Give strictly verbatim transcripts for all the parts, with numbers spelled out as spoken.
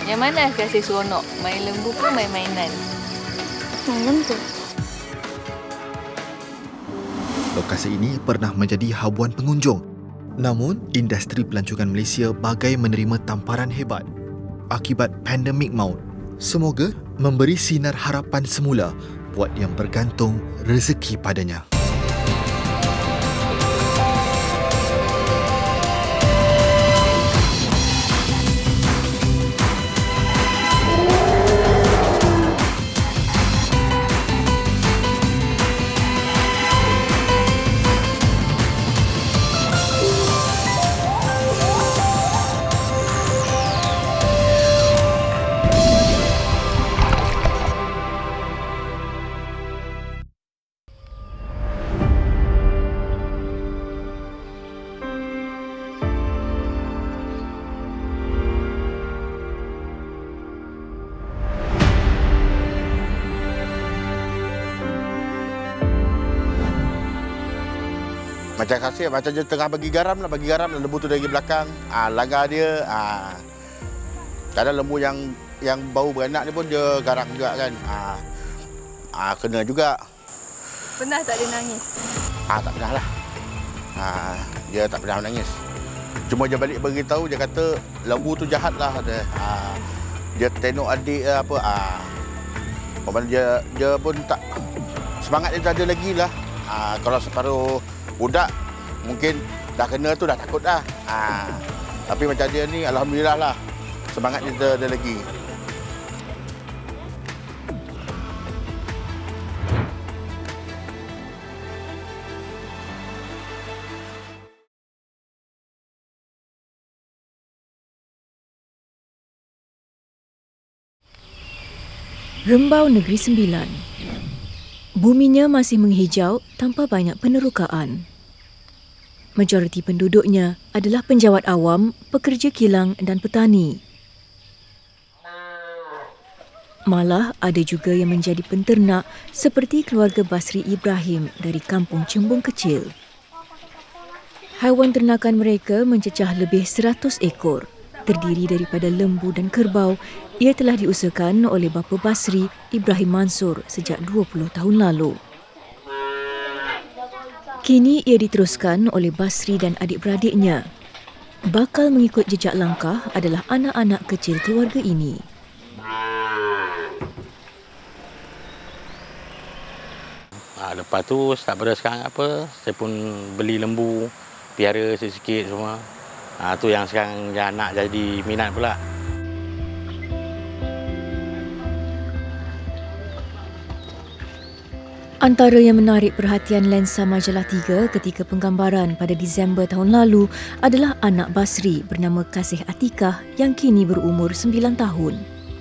Yang mana kasih seronok? Main lembu ke main mainan? Main lembu. Lokasi ini pernah menjadi habuan pengunjung. Namun, industri pelancongan Malaysia bagai menerima tamparan hebat akibat pandemik maut. Semoga memberi sinar harapan semula buat yang bergantung rezeki padanya. Macam kasih, macam dia tengah bagi garam lah, bagi garam lah, lembu tu dari belakang, ah, langgar dia. Ah. Kadang lembu yang yang bau beranak ni pun dia garang juga kan. Ah. Ah, kena juga. Pernah tak dia nangis? Ah, tak pernah lah. Ah, dia tak pernah menangis. Cuma dia balik beritahu, dia kata lembu tu jahat lah. Dia, ah, dia tengok adik apa. Ah. Macam dia, dia pun tak, semangat dia tak ada lagi lah. Ah, kalau separuh budak mungkin dah kena tu dah takut dah. Ha. Tapi macam dia ni alhamdulillah lah. Semangat dia ada lagi. Rembau Negeri Sembilan. Buminya masih menghijau tanpa banyak penerukaan. Majoriti penduduknya adalah penjawat awam, pekerja kilang dan petani. Malah ada juga yang menjadi penternak seperti keluarga Basri Ibrahim dari kampung Cembung Kecil. Haiwan ternakan mereka mencecah lebih seratus ekor, terdiri daripada lembu dan kerbau. Ia telah diusahakan oleh bapa Basri, Ibrahim Mansur, sejak dua puluh tahun lalu. Kini ia diteruskan oleh Basri dan adik-beradiknya. Bakal mengikut jejak langkah adalah anak-anak kecil keluarga ini. Ha, lepas tu, start pada sekarang apa, saya pun beli lembu, piara sikit-sikit semua. Ha, tu yang sekarang yang anak jadi minat pula. Antara yang menarik perhatian lensa majalah tiga ketika penggambaran pada Disember tahun lalu adalah anak Basri bernama Kasih Atikah yang kini berumur sembilan tahun.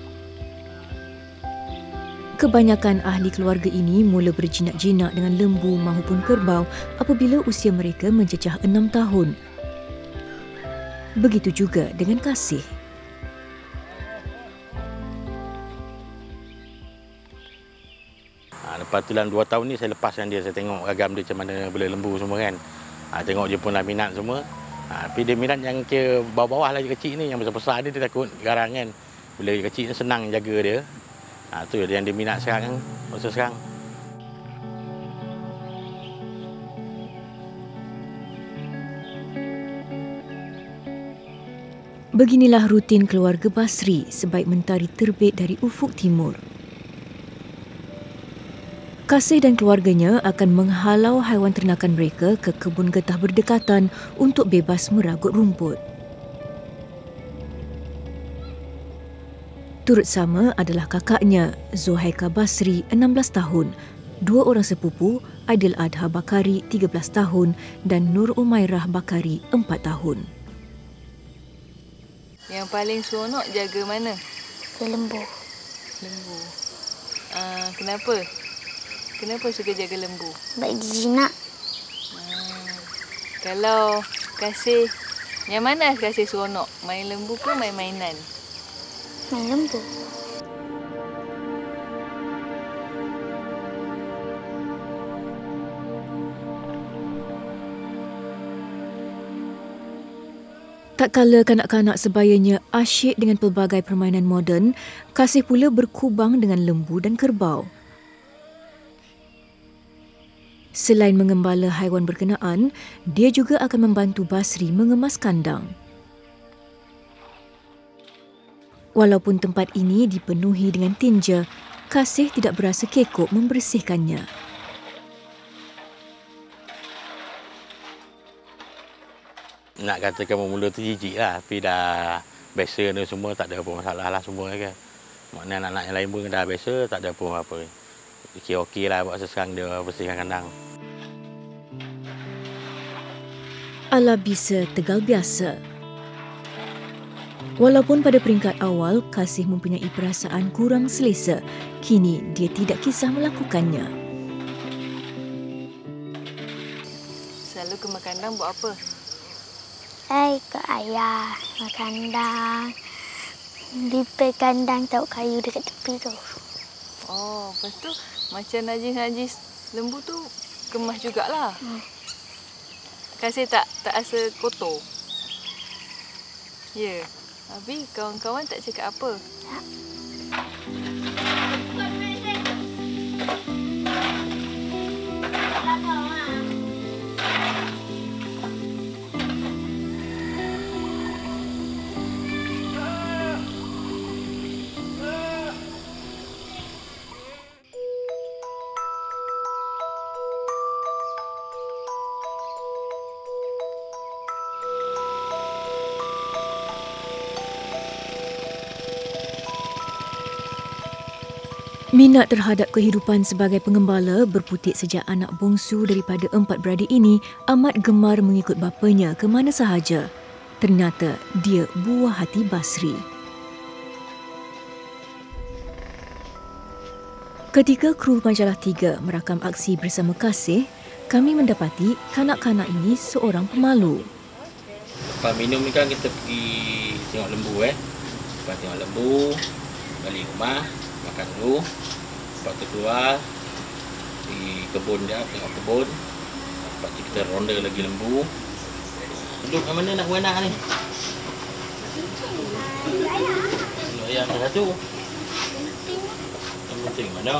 Kebanyakan ahli keluarga ini mula berjinak-jinak dengan lembu maupun kerbau apabila usia mereka mencecah enam tahun. Begitu juga dengan Kasih. Lepas tu dalam dua tahun ni saya lepaskan dia, saya tengok ragam dia macam mana bela lembu semua kan. Ha, tengok dia pun dah minat semua. Ha, tapi dia minat yang kira bawah-bawah lagi kecil ni, yang besar-besar ni dia takut garang kan. Bila dia kecil ni senang jaga dia. Ha, tu yang dia minat sekarang, masa sekarang. Beginilah rutin keluarga Basri sebaik mentari terbit dari ufuk timur. Kasih dan keluarganya akan menghalau haiwan ternakan mereka ke kebun getah berdekatan untuk bebas meragut rumput. Turut sama adalah kakaknya, Zuhaika Basri, enam belas tahun, dua orang sepupu, Aidil Adha Bakari, tiga belas tahun dan Nur Umairah Bakari, empat tahun. Yang paling seronok jaga mana? Lembu. Lembu. Uh, kenapa? Kenapa suka jaga lembu? Baik jinak. Hmm. Kalau Kasih, yang mana Kasih seronok? Main lembu ke main mainan? Main lembu. Tak kala kanak-kanak sebayanya asyik dengan pelbagai permainan moden, Kasih pula berkubang dengan lembu dan kerbau. Selain mengembala haiwan berkenaan, dia juga akan membantu Basri mengemas kandang. Walaupun tempat ini dipenuhi dengan tinja, Kasih tidak berasa kekok membersihkannya. Nak katakan mula tu jijik lah, tapi dah biasa ni semua, tak ada apa masalah lah semua kan. Maknanya anak-anak yang lain pun dah biasa, tak ada pun apa. Okey-okey lah buat sekarang dia bersihkan kandang. Ala bisa tegal biasa. Walaupun pada peringkat awal Kasih mempunyai perasaan kurang selesa, kini dia tidak kisah melakukannya. Selalu ke kandang buat apa? Hai, ke ayah makan kandang. Lipat kandang tahu kayu dekat tepi tu. Oh, lepas tu macam najis-najis lembu tu kemas jugalah. Hmm. Kasih tak tak rasa kotor? Ya. Habis kawan-kawan tak cakap apa? Tak. Minat terhadap kehidupan sebagai pengembala berputik sejak anak bongsu daripada empat beradik ini amat gemar mengikut bapanya ke mana sahaja. Ternyata dia buah hati Basri. Ketika kru Majalah Tiga merakam aksi bersama Kasih, kami mendapati kanak-kanak ini seorang pemalu. Lepas minum ni kan kita pergi tengok lembu eh. Lepas tengok lembu, balik rumah, makan dulu. Lepas tu keluar, pergi kebun dia, tengok kebun. Lepas tu kita ronda lagi lembu. Duduk kat mana nak beranak ni? Duduk ayam yang satu. Yang penting mana?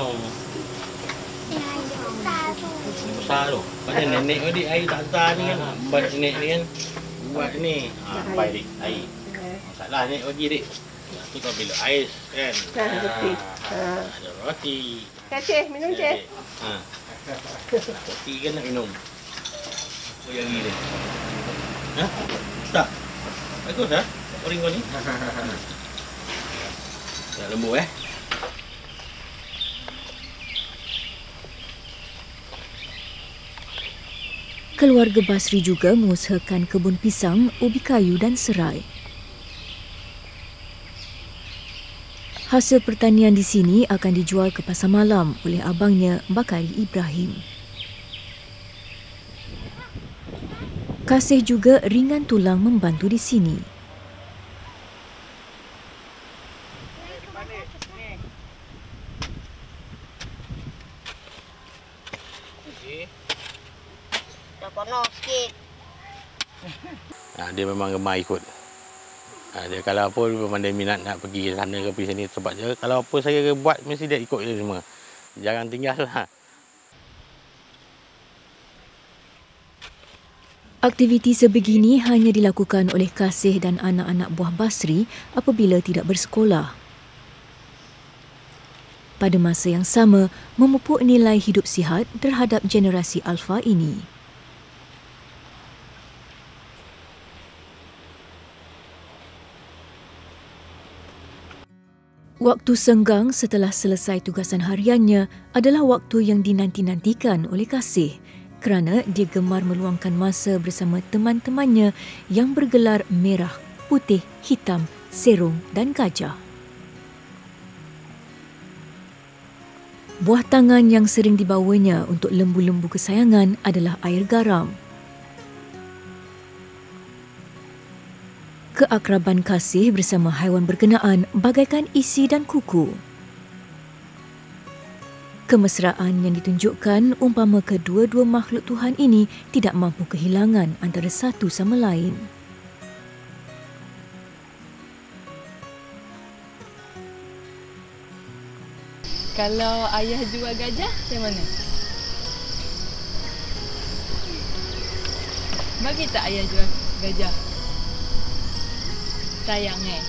Yang besar tu. Macam nenek adik air tak hantar ni kan. Buat nenek ni kan. Buat ni. Ha, baik dik, air. Masalah nenek bagi dik. Tu kau bila ais kan. Ha, roti. Ha. Ada roti. Cik, minum cik. Ha. Roti kan nak minum. Kau yang ni. Ha? Tak. Bagus ah. Orang kau ni. Ya lembu eh. Keluarga Basri juga mengusahakan kebun pisang, ubi kayu dan serai. Hasil pertanian di sini akan dijual ke pasar malam oleh abangnya Bakari Ibrahim. Kasih juga ringan tulang membantu di sini. Dah panas sikit. Ha, dia memang gemar ikut. Ha, dia kalau apa memang dia minat nak pergi sana ke pergi sini sebab dia kalau apa saya buat mesti dia ikut je semua. Jangan tinggallah. Aktiviti sebegini hanya dilakukan oleh Kasih dan anak-anak buah Basri apabila tidak bersekolah. Pada masa yang sama, memupuk nilai hidup sihat terhadap generasi Alfa ini. Waktu senggang setelah selesai tugasan hariannya adalah waktu yang dinanti-nantikan oleh Kasih kerana dia gemar meluangkan masa bersama teman-temannya yang bergelar merah, putih, hitam, serong dan gajah. Buah tangan yang sering dibawanya untuk lembu-lembu kesayangan adalah air garam. Keakraban Kasih bersama haiwan berkenaan bagaikan isi dan kuku. Kemesraan yang ditunjukkan umpama kedua-dua makhluk Tuhan ini tidak mampu kehilangan antara satu sama lain. Kalau ayah jual gajah, macam mana? Bagi tak ayah jual gajah? Sayang eh?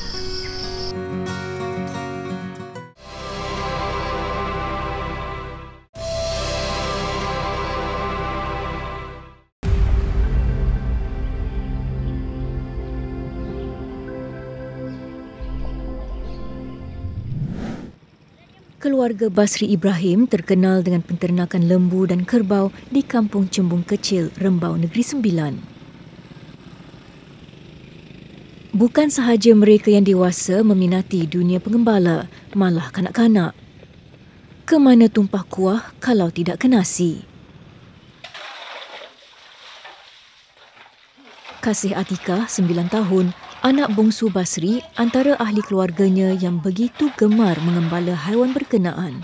Keluarga Basri Ibrahim terkenal dengan penternakan lembu dan kerbau di Kampung Cembung Kecil, Rembau Negeri Sembilan. Bukan sahaja mereka yang dewasa meminati dunia pengembala, malah kanak-kanak. Kemana tumpah kuah kalau tidak ke nasi? Kasih Atikah, sembilan tahun, anak bongsu Basri, antara ahli keluarganya yang begitu gemar mengembala haiwan berkenaan.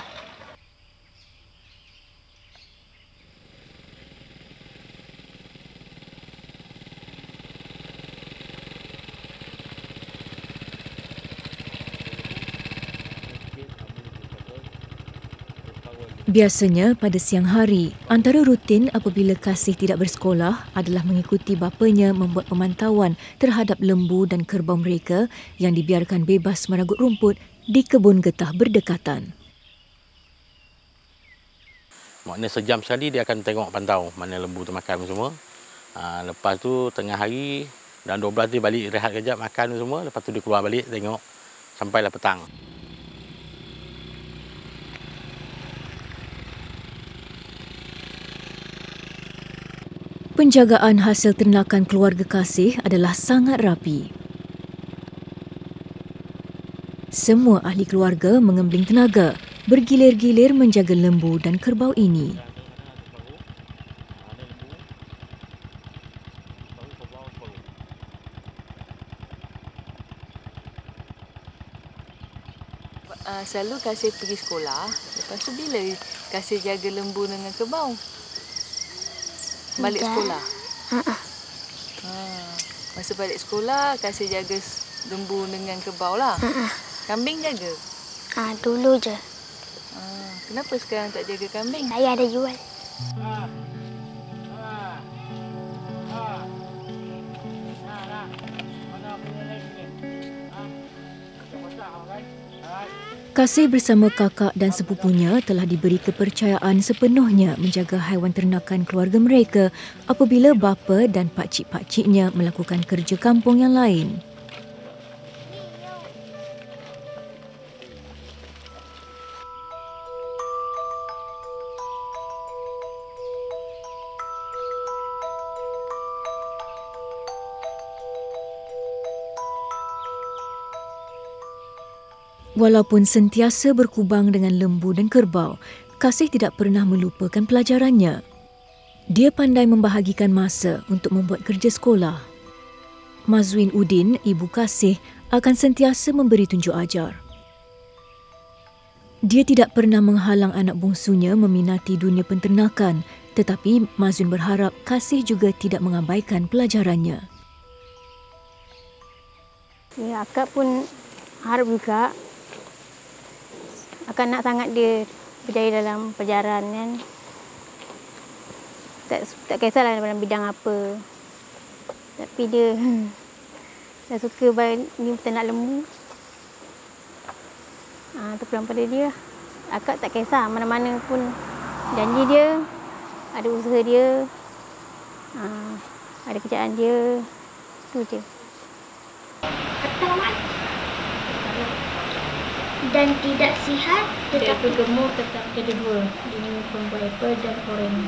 Biasanya pada siang hari, antara rutin apabila Kasih tidak bersekolah adalah mengikuti bapanya membuat pemantauan terhadap lembu dan kerbau mereka yang dibiarkan bebas meragut rumput di kebun getah berdekatan. Maknanya sejam sekali dia akan tengok pantau mana lembu tu makan semua. Ha, lepas tu tengah hari dan dua belas dia balik rehat kejap makan semua. Lepas tu dia keluar balik tengok sampailah petang. Penjagaan hasil ternakan keluarga Kasih adalah sangat rapi. Semua ahli keluarga mengembling tenaga, bergilir-gilir menjaga lembu dan kerbau ini. Uh, selalu Kasih pergi sekolah, lepas tu bila Kasih jaga lembu dengan kerbau? Balik Tidak. sekolah? Ha-ha. Ha. Masa balik sekolah, Kasih jaga lembu dengan kerbau lah. Ha-ha. Kambing jaga? Ha, dulu je. Ha. Kenapa sekarang tak jaga kambing? Ayah ada jual. Kasih bersama kakak dan sepupunya telah diberi kepercayaan sepenuhnya menjaga haiwan ternakan keluarga mereka apabila bapa dan pakcik-pakciknya melakukan kerja kampung yang lain. Walaupun sentiasa berkubang dengan lembu dan kerbau, Kasih tidak pernah melupakan pelajarannya. Dia pandai membahagikan masa untuk membuat kerja sekolah. Mazwin Udin, ibu Kasih, akan sentiasa memberi tunjuk ajar. Dia tidak pernah menghalang anak bongsunya meminati dunia penternakan, tetapi Mazwin berharap Kasih juga tidak mengabaikan pelajarannya. Ya, akak pun harap juga akan nak sangat dia berjaya dalam pelajaran kan. Tak, tak kisahlah dalam bidang apa. Tapi dia dah suka ni ternak lembu. Ha, tu pelan pada dia. Akak tak kisah mana-mana pun janji dia, ada usaha dia, ha, ada kerjaan dia. Tu je. Dan tidak sihat, tetapi gemuk tetap kedua. Ini pembuat apple dan oren.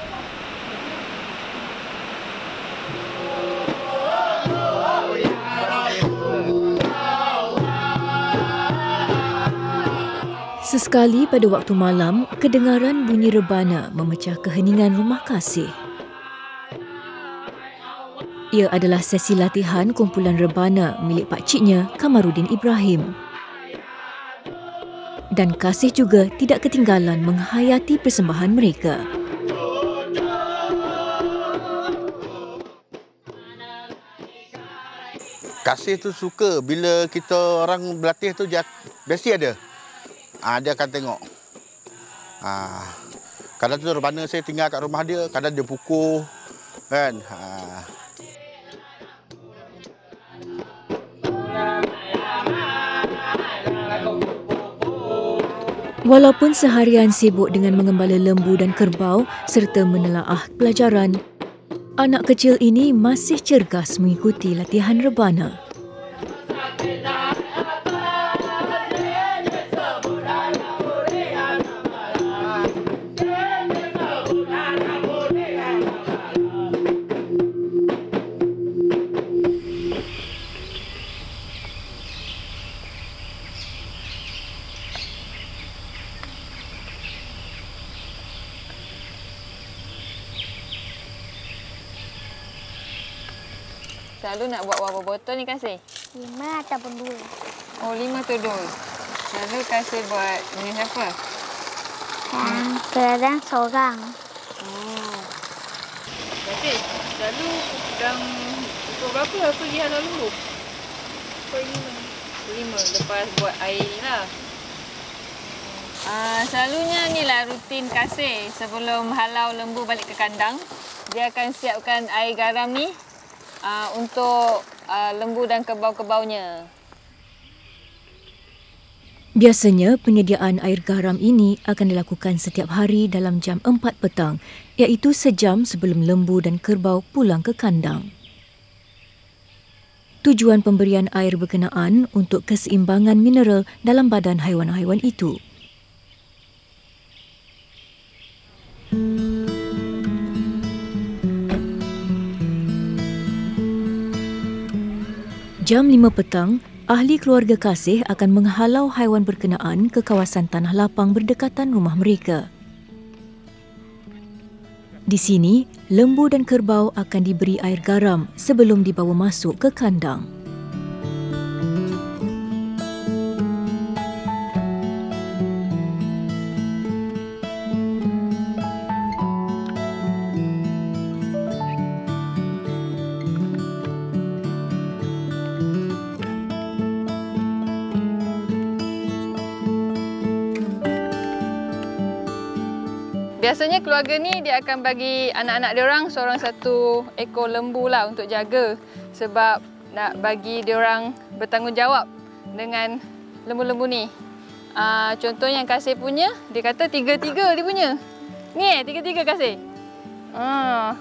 Sesekali pada waktu malam, kedengaran bunyi rebana memecah keheningan rumah Kasih. Ia adalah sesi latihan kumpulan rebana milik pakciknya, Kamarudin Ibrahim. Dan Kasih juga tidak ketinggalan menghayati persembahan mereka. Kasih tu suka bila kita orang berlatih tu dia mesti ada. Ah, dia akan tengok. Ha, kadang tu mana saya tinggal kat rumah dia, kadang dia pukul kan. Ha. Walaupun seharian sibuk dengan mengembala lembu dan kerbau serta menelaah pelajaran, anak kecil ini masih cergas mengikuti latihan rebana. Selalu nak buat berapa botol ni Kasih? Lima ataupun dua. Oh, lima tudung. Selalu Kasih buat dengan siapa? Dan kadang seorang. Oh. Kasih, selalu dalam pukul berapa aku pergi halau lembu? Pukul lima. Pukul lima lepas buat air ni lah. Uh, selalunya ni lah rutin Kasih sebelum halau lembu balik ke kandang. Dia akan siapkan air garam ni uh, untuk uh, lembu dan kebau-kebaunya. Biasanya penyediaan air garam ini akan dilakukan setiap hari dalam jam empat petang, iaitu sejam sebelum lembu dan kerbau pulang ke kandang. Tujuan pemberian air berkenaan untuk keseimbangan mineral dalam badan haiwan-haiwan itu. Jam lima petang, ahli keluarga Kasih akan menghalau haiwan berkenaan ke kawasan tanah lapang berdekatan rumah mereka. Di sini, lembu dan kerbau akan diberi air garam sebelum dibawa masuk ke kandang. Biasanya keluarga ni dia akan bagi anak-anak dia orang seorang satu ekor lembu lah untuk jaga, sebab nak bagi dia orang bertanggungjawab dengan lembu-lembu ni. Uh, contoh yang Kasih punya, dia kata tiga-tiga dia punya. Ni eh, tiga-tiga Kasih. Uh.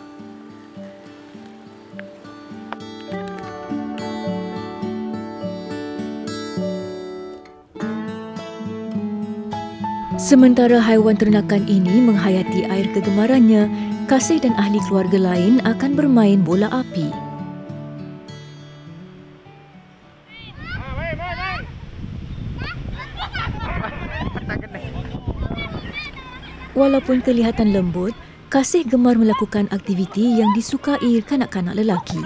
Sementara haiwan ternakan ini menghayati air kegemarannya, Kasih dan ahli keluarga lain akan bermain bola api. Walaupun kelihatan lembut, Kasih gemar melakukan aktiviti yang disukai kanak-kanak lelaki.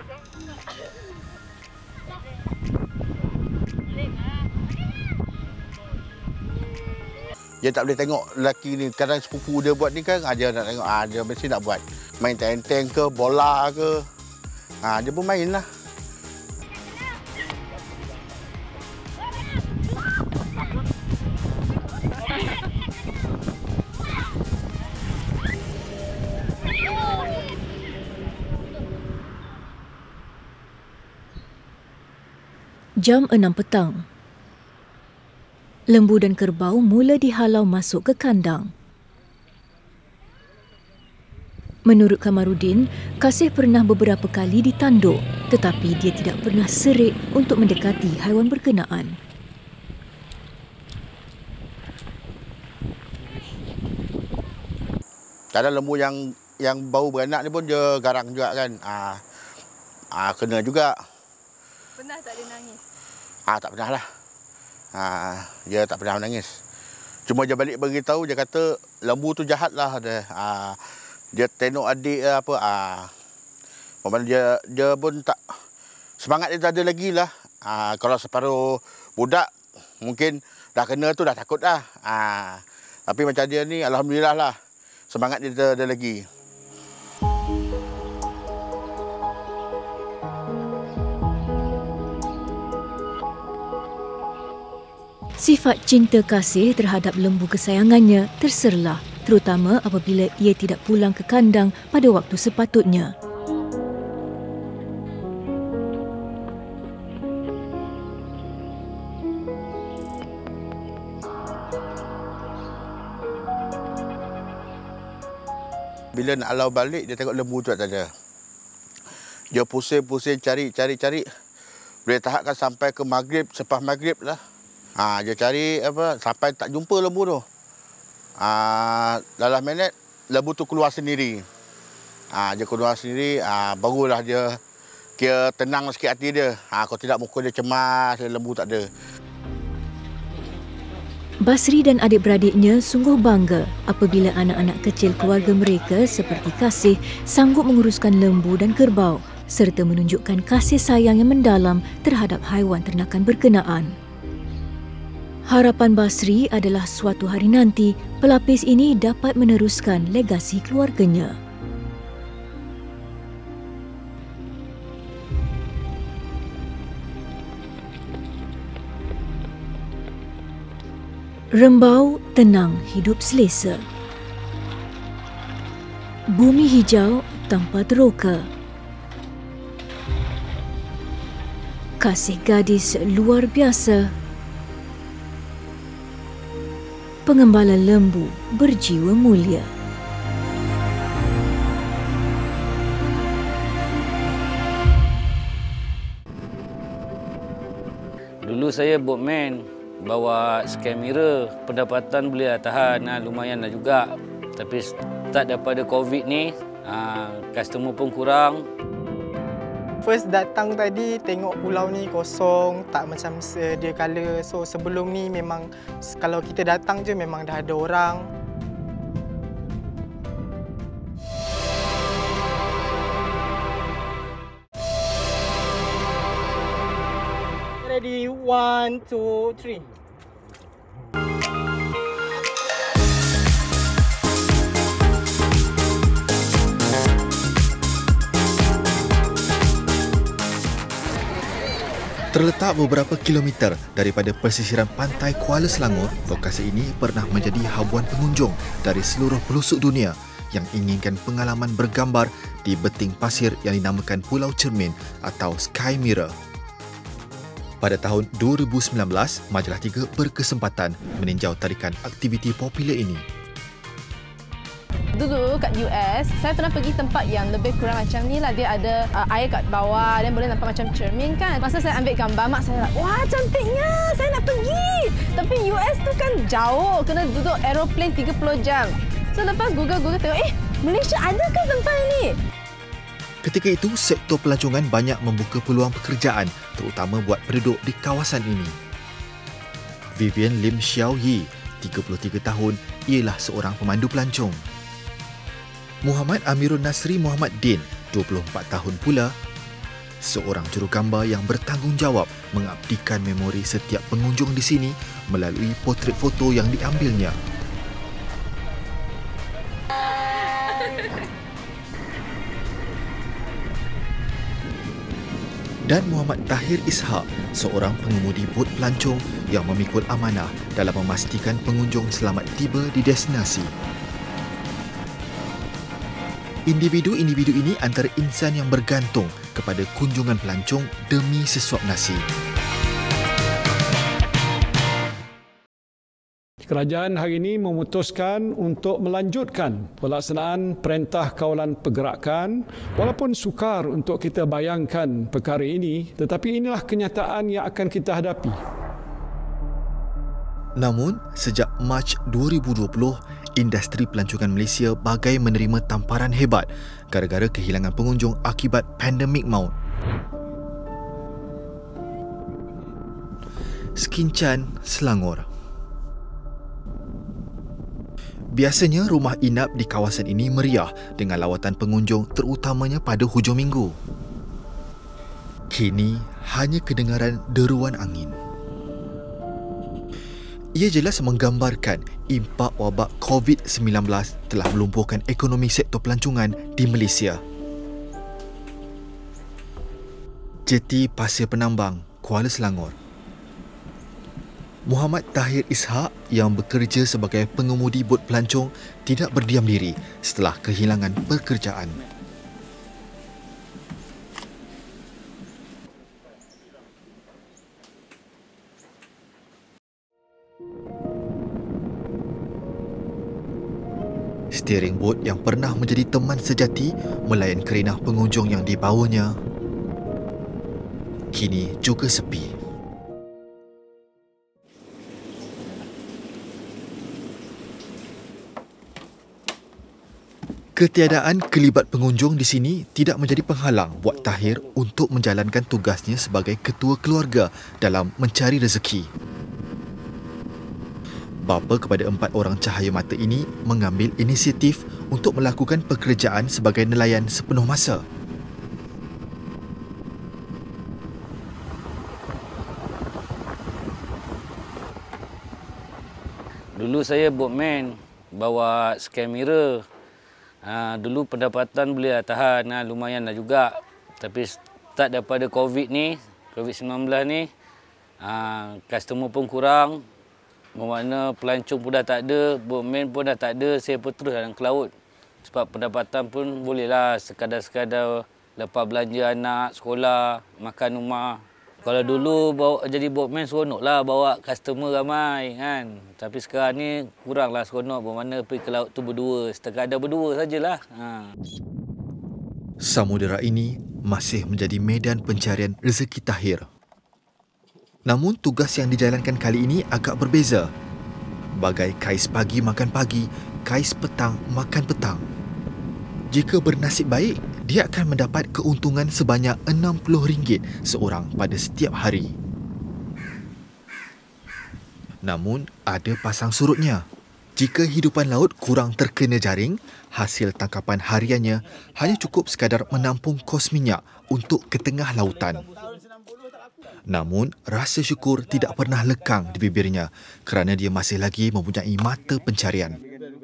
Dia tak boleh tengok lelaki ni. Kadang sepupu dia buat ni kan, dia nak tengok. Ah, dia mesti nak buat. Main tenteng ke, bola ke. Ah, dia pun main lah. Jam enam petang. Lembu dan kerbau mula dihalau masuk ke kandang. Menurut Kamarudin, Kasih pernah beberapa kali ditanduk, tetapi dia tidak pernah serik untuk mendekati haiwan berkenaan. Kadang lembu yang yang baru beranak ni pun dia garang juga kan. Ah, ah kena juga. Pernah tak dia nangis? Ah, tak pernah lah. Ha, dia tak pernah menangis. Cuma dia balik beritahu, dia kata lembu tu jahat lah. Dia, ha, dia tengok adik apa. Ha, dia dia pun tak, semangat dia tak ada lagi lah. Ha, kalau separuh budak, mungkin dah kena tu dah takut lah. Ha, tapi macam dia ni, alhamdulillah lah. Semangat dia tak ada lagi. Sifat cinta kasih terhadap lembu kesayangannya terserlah, terutama apabila ia tidak pulang ke kandang pada waktu sepatutnya. Bila nak halau balik, dia tengok lembu tu tak ada. Dia pusing-pusing cari, cari, cari. Boleh tahapkan sampai ke maghrib, selepas maghrib lah. Ha, dia cari apa sampai tak jumpa lembu tu. Ha, dalam minit, lembu tu keluar sendiri. Ha, dia keluar sendiri, ha, barulah dia kira tenang sikit hati dia. Ha, kalau tidak, muka dia cemas, lembu tak ada. Basri dan adik-beradiknya sungguh bangga apabila anak-anak kecil keluarga mereka seperti Kasih sanggup menguruskan lembu dan kerbau serta menunjukkan kasih sayang yang mendalam terhadap haiwan ternakan berkenaan. Harapan Basri adalah suatu hari nanti pelapis ini dapat meneruskan legasi keluarganya. Rembau tenang hidup selesa. Bumi hijau tanpa teroka. Kasih gadis luar biasa. Pengembala lembu berjiwa mulia. Dulu saya boatman, bawa scan mirror, pendapatan boleh tahan, nah, lumayan lah juga. Tapi start daripada COVID ni, uh, customer pun kurang. First datang tadi, tengok pulau ni kosong, tak macam sedia kala. So sebelum ni memang, kalau kita datang je memang dah ada orang. Ready, one, two, three. Terletak beberapa kilometer daripada pesisiran pantai Kuala Selangor, lokasi ini pernah menjadi habuan pengunjung dari seluruh pelosok dunia yang inginkan pengalaman bergambar di beting pasir yang dinamakan Pulau Cermin atau Sky Mirror. Pada tahun dua ribu sembilan belas, Majalah tiga berkesempatan meninjau tarikan aktiviti popular ini. Dulu kat U S, saya pernah pergi tempat yang lebih kurang macam ni lah. Dia ada uh, air kat bawah dan boleh nampak macam cermin kan. Masa saya ambil gambar, mak saya, wah cantiknya, saya nak pergi. Tapi U S tu kan jauh, kena duduk aeroplane tiga puluh jam. So lepas Google-Google tengok, eh Malaysia ada ke tempat ini? Ketika itu, sektor pelancongan banyak membuka peluang pekerjaan, terutama buat penduduk di kawasan ini. Vivian Lim Xiao Yi, tiga puluh tiga tahun, ialah seorang pemandu pelancong. Muhammad Amirul Nasri Muhammad Din, dua puluh empat tahun pula, seorang jurugambar yang bertanggungjawab mengabdikan memori setiap pengunjung di sini melalui potret foto yang diambilnya. Dan Muhammad Tahir Ishak, seorang pengemudi bot pelancong yang memikul amanah dalam memastikan pengunjung selamat tiba di destinasi. Individu-individu ini antara insan yang bergantung kepada kunjungan pelancong demi sesuap nasi. Kerajaan hari ini memutuskan untuk melanjutkan pelaksanaan Perintah Kawalan Pergerakan. Walaupun sukar untuk kita bayangkan perkara ini, tetapi inilah kenyataan yang akan kita hadapi. Namun, sejak Mac dua ribu dua puluh, industri pelancongan Malaysia bagai menerima tamparan hebat gara-gara kehilangan pengunjung akibat pandemik maut. Sekinchan, Selangor. Biasanya rumah inap di kawasan ini meriah dengan lawatan pengunjung terutamanya pada hujung minggu. Kini hanya kedengaran deruan angin. Ia jelas menggambarkan impak wabak COVID sembilan belas telah melumpuhkan ekonomi sektor pelancongan di Malaysia. Jeti Pasir Penambang, Kuala Selangor. Muhammad Tahir Ishak yang bekerja sebagai pengemudi bot pelancong tidak berdiam diri setelah kehilangan pekerjaan. Steering bot yang pernah menjadi teman sejati melayan kerenah pengunjung yang dibawanya kini juga sepi. Ketiadaan kelibat pengunjung di sini tidak menjadi penghalang buat Tahir untuk menjalankan tugasnya sebagai ketua keluarga dalam mencari rezeki. Bapa kepada empat orang cahaya mata ini mengambil inisiatif untuk melakukan pekerjaan sebagai nelayan sepenuh masa. Dulu saya boatman, bawa scam mirror. Ha, dulu pendapatan boleh tahan, ha, lumayan lah juga. Tapi start daripada COVID ni, COVID sembilan belas ni, ha, customer pun kurang. Bermakna pelancong pun dah tak ada, boatman pun dah tak ada, saya pun terus dalam ke laut. Sebab pendapatan pun bolehlah sekadar-sekadar lepas belanja anak, sekolah, makan rumah. Kalau dulu bawa, jadi boatman seronok lah bawa customer ramai kan. Tapi sekarang ni kuranglah seronok bermakna pergi ke laut tu berdua. Sekadar berdua sajalah. Ha. Samudera ini masih menjadi medan pencarian rezeki Tahir. Namun tugas yang dijalankan kali ini agak berbeza. Bagai kais pagi makan pagi, kais petang makan petang. Jika bernasib baik, dia akan mendapat keuntungan sebanyak enam puluh ringgit seorang pada setiap hari. Namun, ada pasang surutnya. Jika hidupan laut kurang terkena jaring, hasil tangkapan hariannya hanya cukup sekadar menampung kos minyak untuk ke tengah lautan. Namun, rasa syukur tidak pernah lekang di bibirnya kerana dia masih lagi mempunyai mata pencarian.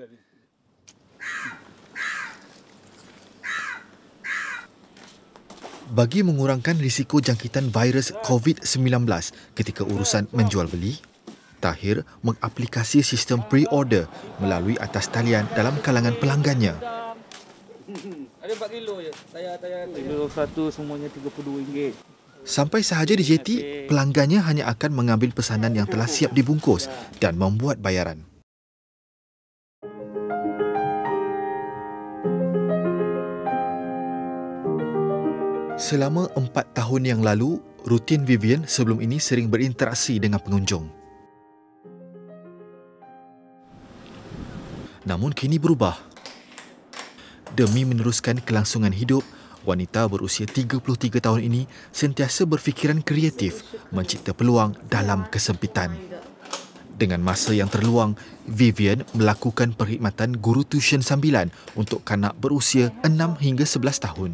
Bagi mengurangkan risiko jangkitan virus COVID sembilan belas ketika urusan menjual beli, Tahir mengaplikasi sistem pre-order melalui atas talian dalam kalangan pelanggannya. Ada empat kilo je. Tayar, tayar, kilo satu semuanya tiga puluh dua ringgit. Sampai sahaja di jeti, pelanggannya hanya akan mengambil pesanan yang telah siap dibungkus dan membuat bayaran. Selama empat tahun yang lalu, rutin Vivian sebelum ini sering berinteraksi dengan pengunjung. Namun kini berubah. Demi meneruskan kelangsungan hidup, wanita berusia tiga puluh tiga tahun ini sentiasa berfikiran kreatif mencipta peluang dalam kesempitan. Dengan masa yang terluang, Vivian melakukan perkhidmatan guru tuition sambilan untuk kanak berusia enam hingga sebelas tahun.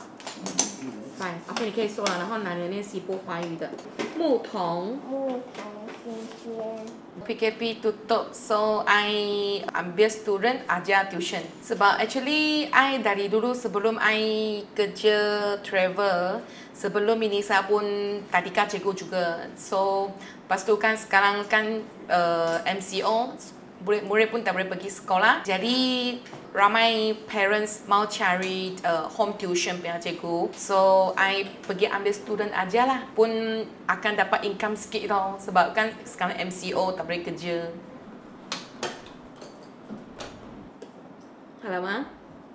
你可以说了，然后男人练习播华语的牧童。牧童时间。P K P tutup, so I ambil student ajar tuition. Sebab actually I dari dulu sebelum I kerja travel, sebelum ini saya pun tadika cikgu juga. So lepas tu kan sekarang kan uh, M C O, murid pun tak boleh pergi sekolah. Jadi ramai parents mau cari uh, home tuition punya cikgu. So, I pergi ambil student aja lah. Pun akan dapat income sikit tau. Sebab kan sekarang M C O tak boleh kerja. Alamak.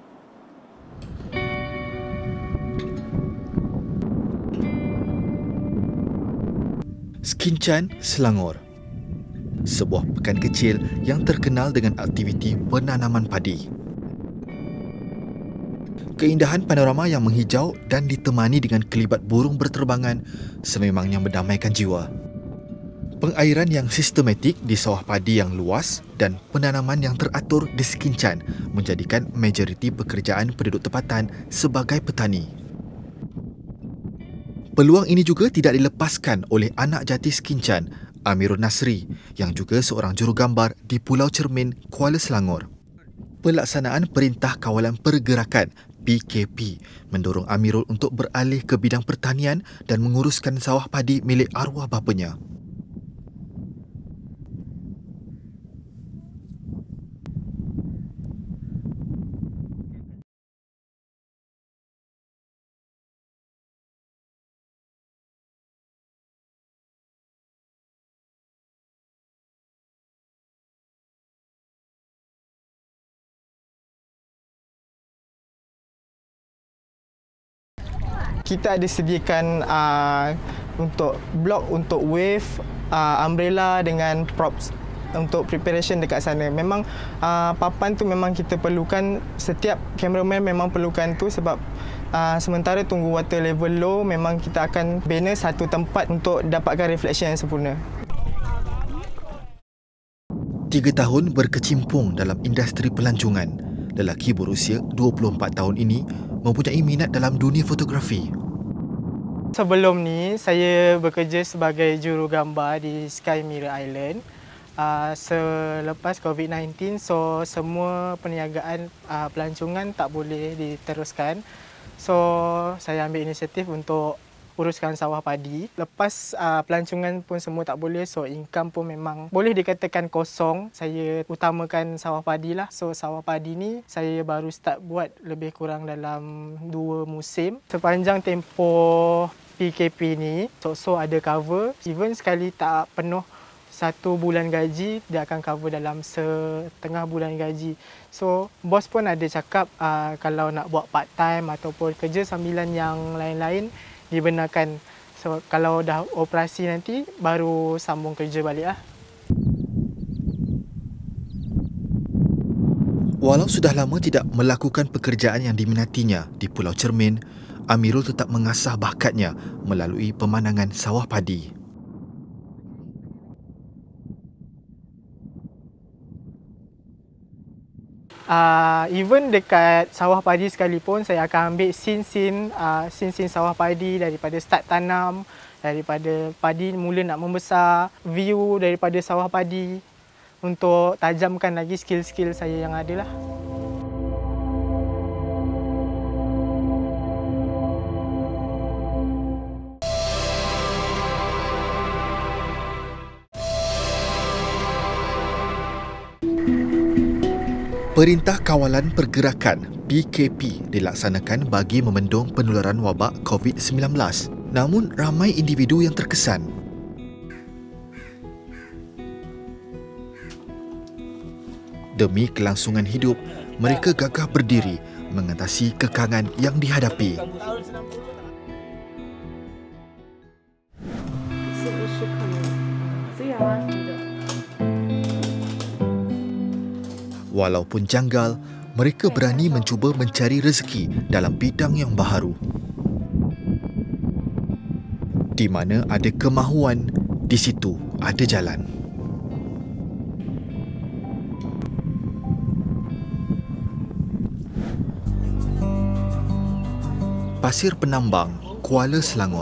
Skinchan, Selangor. Sebuah pekan kecil yang terkenal dengan aktiviti penanaman padi. Keindahan panorama yang menghijau dan ditemani dengan kelibat burung berterbangan sememangnya mendamaikan jiwa. Pengairan yang sistematik di sawah padi yang luas dan penanaman yang teratur di Skinchan menjadikan majoriti pekerjaan penduduk tempatan sebagai petani. Peluang ini juga tidak dilepaskan oleh anak jati Skinchan, Amirul Nasri, yang juga seorang jurugambar di Pulau Cermin, Kuala Selangor. Pelaksanaan Perintah Kawalan Pergerakan P K P mendorong Amirul untuk beralih ke bidang pertanian dan menguruskan sawah padi milik arwah bapanya. kita ada sediakan uh, untuk blok untuk wave, uh, umbrella dengan props untuk preparation dekat sana. Memang uh, papan tu memang kita perlukan, setiap cameraman memang perlukan tu sebab uh, sementara tunggu water level low, memang kita akan bina satu tempat untuk dapatkan reflection yang sempurna. Tiga tahun berkecimpung dalam industri pelancongan, lelaki berusia dua puluh empat tahun ini mempunyai minat dalam dunia fotografi. Sebelum ni, saya bekerja sebagai jurugambar di Sky Mirror Island. Uh, selepas COVID sembilan belas, so semua perniagaan uh, pelancongan tak boleh diteruskan. So, saya ambil inisiatif untuk uruskan sawah padi. Lepas uh, pelancongan pun semua tak boleh, so income pun memang boleh dikatakan kosong. Saya utamakan sawah padi lah. So sawah padi ni saya baru start buat lebih kurang dalam dua musim. Sepanjang tempoh P K P ni, so-so ada cover. Even sekali tak penuh satu bulan gaji, dia akan cover dalam setengah bulan gaji. So, bos pun ada cakap uh, kalau nak buat part time ataupun kerja sambilan yang lain-lain, dibenarkan. So, kalau dah operasi nanti, baru sambung kerja balik lah. Walau sudah lama tidak melakukan pekerjaan yang diminatinya di Pulau Cermin, Amirul tetap mengasah bakatnya melalui pemandangan sawah padi. Uh, even dekat sawah padi sekalipun, saya akan ambil scene-scene uh, scene-scene sawah padi daripada start tanam, daripada padi mula nak membesar, view daripada sawah padi untuk tajamkan lagi skill-skill saya yang ada lah. Perintah Kawalan Pergerakan P K P dilaksanakan bagi membendung penularan wabak COVID sembilan belas. Namun ramai individu yang terkesan. Demi kelangsungan hidup, mereka gagah berdiri mengatasi kekangan yang dihadapi. Walaupun janggal, mereka berani mencuba mencari rezeki dalam bidang yang baharu. Di mana ada kemahuan, di situ ada jalan. Pasir Penambang, Kuala Selangor.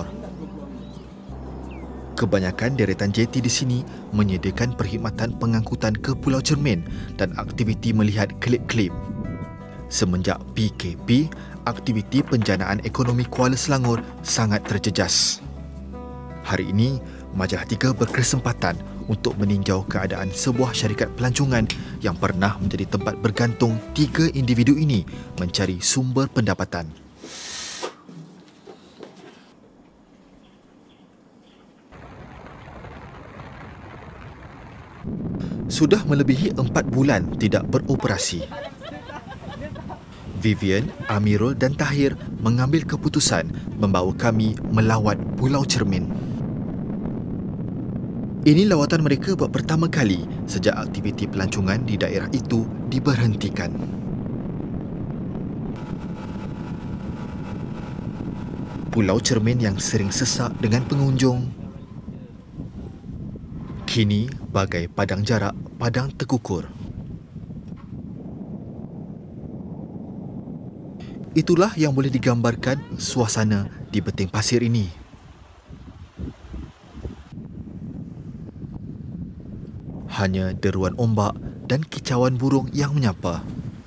Kebanyakan deretan jeti di sini menyediakan perkhidmatan pengangkutan ke Pulau Cermin dan aktiviti melihat klip-klip. Semenjak P K P, aktiviti penjanaan ekonomi Kuala Selangor sangat terjejas. Hari ini, Majalah Tiga berkesempatan untuk meninjau keadaan sebuah syarikat pelancongan yang pernah menjadi tempat bergantung tiga individu ini mencari sumber pendapatan. Sudah melebihi empat bulan tidak beroperasi. Vivian, Amirul dan Tahir mengambil keputusan membawa kami melawat Pulau Cermin. Ini lawatan mereka buat pertama kali sejak aktiviti pelancongan di daerah itu diberhentikan. Pulau Cermin yang sering sesak dengan pengunjung, kini bagai padang jarak, padang terkukur. Itulah yang boleh digambarkan suasana di beting pasir ini. Hanya deruan ombak dan kicauan burung yang menyapa.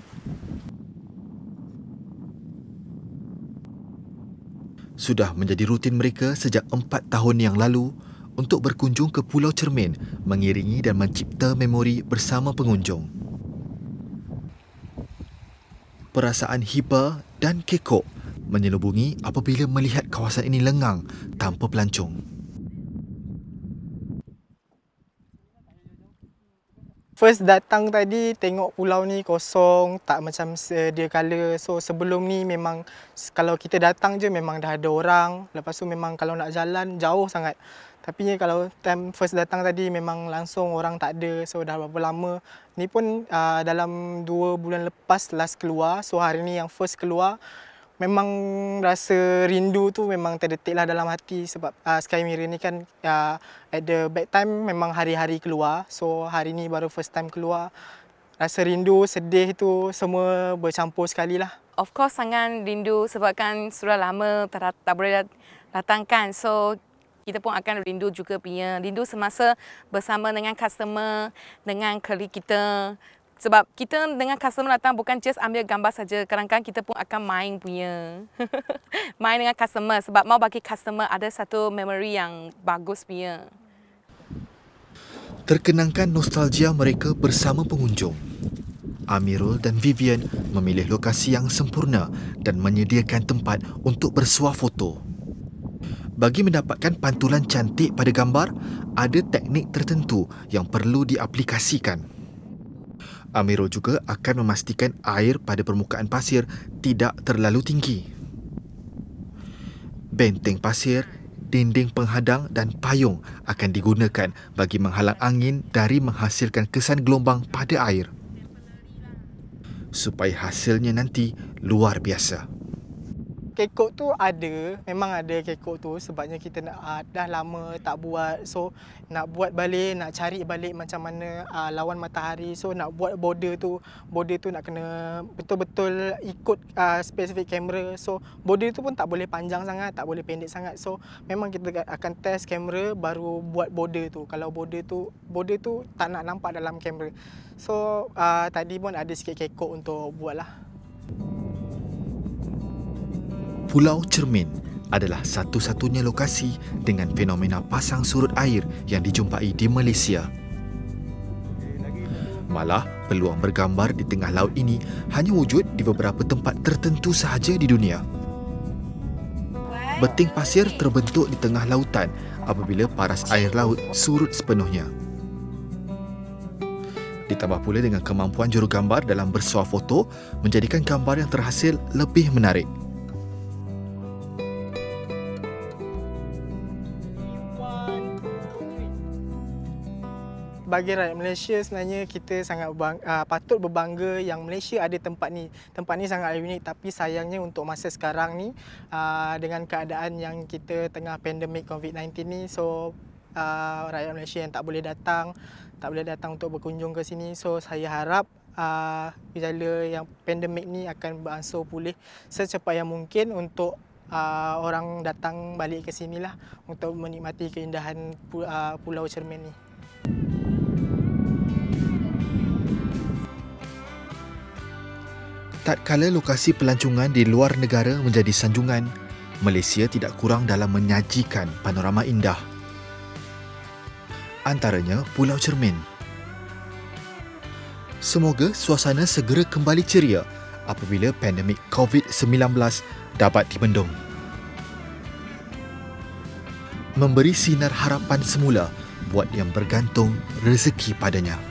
Sudah menjadi rutin mereka sejak empat tahun yang lalu untuk berkunjung ke Pulau Cermin, mengiringi dan mencipta memori bersama pengunjung. Perasaan hiba dan kekok menyelubungi apabila melihat kawasan ini lengang tanpa pelancong. first datang tadi tengok pulau ni kosong, tak macam sedia kala. So sebelum ni memang kalau kita datang je memang dah ada orang. Lepas tu memang kalau nak jalan jauh sangat. Tapi ni kalau time first datang tadi memang langsung orang tak ada. So dah berapa lama. Ni pun uh, dalam dua bulan lepas last keluar. So hari ni yang first keluar. Memang rasa rindu tu memang terdetik lah dalam hati sebab uh, Sky Mirror ni kan uh, at the back time memang hari-hari keluar. So hari ni baru first time keluar. Rasa rindu, sedih tu semua bercampur sekali lah. Of course sangat rindu sebab kan sudah lama tak, tak boleh datang kan. So kita pun akan rindu juga punya. Rindu semasa bersama dengan customer, dengan keli kita. Sebab kita dengan customer datang bukan just ambil gambar saja. Kadang-kadang kita pun akan main punya. Main dengan customer sebab mau bagi customer ada satu memory yang bagus punya. Terkenangkan nostalgia mereka bersama pengunjung. Amirul dan Vivian memilih lokasi yang sempurna dan menyediakan tempat untuk bersuah foto. Bagi mendapatkan pantulan cantik pada gambar, ada teknik tertentu yang perlu diaplikasikan. Amirul juga akan memastikan air pada permukaan pasir tidak terlalu tinggi. Benteng pasir, dinding penghadang dan payung akan digunakan bagi menghalang angin dari menghasilkan kesan gelombang pada air. Supaya hasilnya nanti luar biasa. Kekok tu ada, memang ada kekok tu sebabnya kita nak, uh, dah lama tak buat. So nak buat balik, nak cari balik macam mana uh, lawan matahari. So nak buat border tu, border tu nak kena betul-betul ikut uh, spesifik kamera. So border tu pun tak boleh panjang sangat, tak boleh pendek sangat. So memang kita akan test kamera baru buat border tu. Kalau border tu, border tu tak nak nampak dalam kamera. So uh, tadi pun ada sikit kekok untuk buat lah. Pulau Cermin adalah satu-satunya lokasi dengan fenomena pasang surut air yang dijumpai di Malaysia. Malah, peluang bergambar di tengah laut ini hanya wujud di beberapa tempat tertentu sahaja di dunia. Beting pasir terbentuk di tengah lautan apabila paras air laut surut sepenuhnya. Ditambah pula dengan kemampuan jurugambar dalam bersuah foto menjadikan gambar yang terhasil lebih menarik. Bagi rakyat Malaysia sebenarnya kita sangat bang, uh, patut berbangga yang Malaysia ada tempat ni. Tempat ni sangat unik tapi sayangnya untuk masa sekarang ni uh, dengan keadaan yang kita tengah pandemik COVID sembilan belas ni, so uh, rakyat Malaysia yang tak boleh datang, tak boleh datang untuk berkunjung ke sini. So saya harap uh, gejala yang pandemik ni akan beransur pulih secepat yang mungkin untuk uh, orang datang balik ke sini lah untuk menikmati keindahan uh, Pulau Cermin ni. Tatkala lokasi pelancongan di luar negara menjadi sanjungan, Malaysia tidak kurang dalam menyajikan panorama indah. Antaranya Pulau Cermin. Semoga suasana segera kembali ceria apabila pandemik COVID sembilan belas dapat dibendung. Memberi sinar harapan semula buat yang bergantung rezeki padanya.